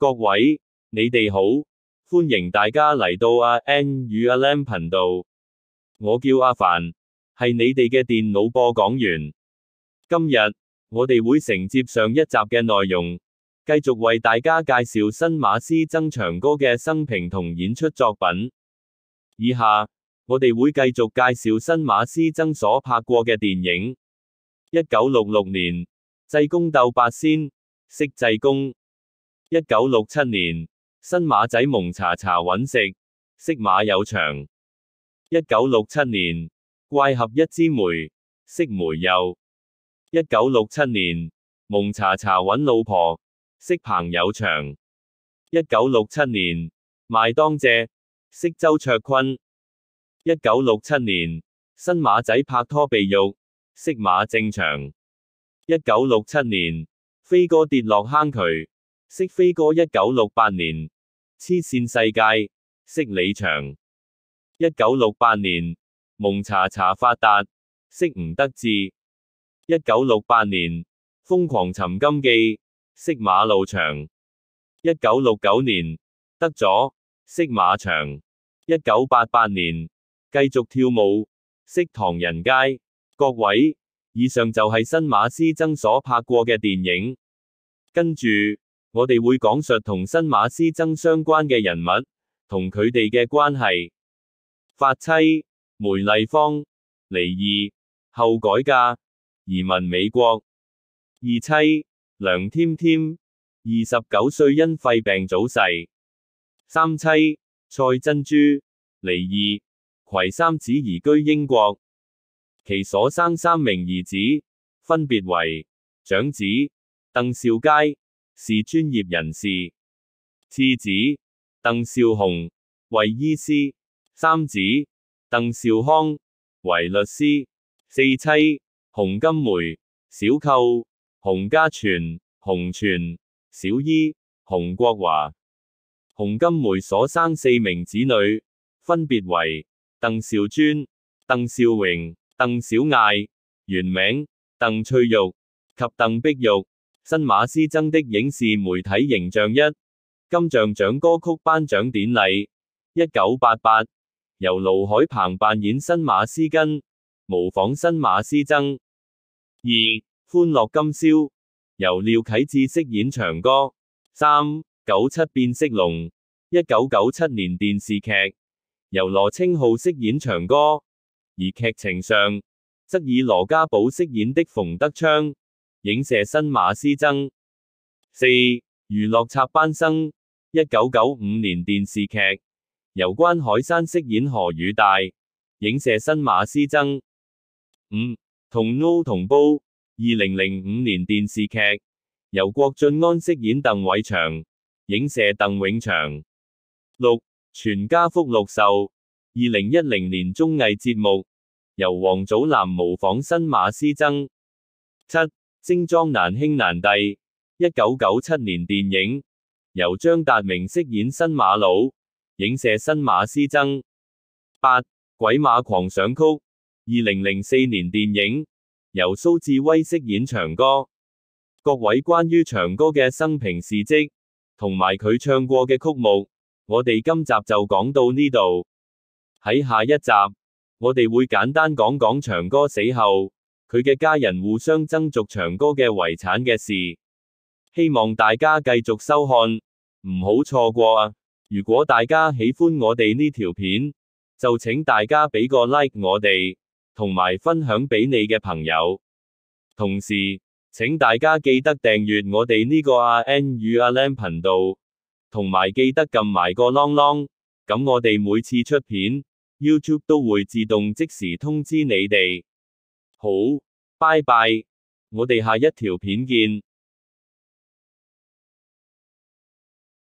各位，你哋好，歡迎大家嚟到阿 N 與阿 Lam 頻道。我叫阿凡，係你哋嘅電腦播講員。今日，我哋會承接上一集嘅內容，繼續為大家介紹新馬師曾祥哥嘅生平同演出作品。以下，我哋會繼續介紹新馬師曾所拍過嘅電影。1966年，濟公鬥八仙，識濟公。1967年，新馬仔蒙查查搵食，識馬有祥。1967年，怪俠一枝梅，識梅幼。1967年，蒙查查搵老婆，識彭有祥。1967年，賣當謝，識周卓坤。1967年，新馬仔拍拖被辱，識馬正祥。1967年，飛哥跌落坑渠，識飛哥。1968年，黐線世界，識李祥。1968年，蒙查查發達，識吳德志。1968年，瘋狂尋金記，識馬路祥。1969年，得咗，識馬祥。1988年，繼續跳舞，識唐人街。各位，以上就係新馬師曾所拍過嘅電影。跟住，我哋會講述同新馬師曾相關嘅人物，同佢哋嘅關係。發妻，梅麗芳，離異，後改嫁，移民美國。二妻，梁添添，29歲因肺病早逝。三妻，蔡珍珠，離異，携三子移居英國。其所生三名兒子，分別為長子鄧兆佳，是專業人士；次子鄧兆雄，為醫師；三子鄧兆康，為律師。四妻洪金梅，小舅洪家全、洪全，小姨洪國華。洪金梅所生四名子女，分別為鄧兆尊、鄧兆榮、鄧小艾，原名鄧翠玉及鄧碧玉。新馬師曾的影視媒體形象一，金像獎歌曲頒獎典禮。1988，由盧海鵬扮演新馬師根，模仿新馬師曾。二，歡樂今宵，由廖啟智飾演祥哥。三，97變色龍，1997年電視劇，由羅清浩飾演祥哥，而劇情上則以羅家寶飾演的馮德昌影射新馬師曾。四，娛樂插班生，1995年電視劇，由關海山飾演何宇大，影射新馬師曾。五，同 No 同煲，2005年電視劇，由郭晉安飾演鄧偉祥，影射鄧永祥。六，全家福祿壽，2010年綜藝節目，由王祖藍模仿新馬師曾。七，精裝難兄難弟，1997年電影，由張達明飾演新馬佬，影射新馬師曾。八，鬼馬狂想曲，2004年電影，由蘇志威飾演祥哥。各位，關於祥哥嘅生平事蹟，同埋佢唱過嘅曲目，我哋今集就講到呢度。喺下一集，我哋會簡單講講祥哥死後，佢嘅家人互相爭逐祥哥嘅遺產嘅事。希望大家繼續收看，唔好錯過啊！如果大家喜歡我哋呢條片，就請大家俾個 like 我哋，同埋分享俾你嘅朋友。同時，請大家記得訂閱我哋呢個阿 N 與阿 Lam 頻道，同埋記得撳埋個啷啷，咁我哋每次出片， YouTube 都會自動即時通知你哋。好，拜拜，我哋下一條片見。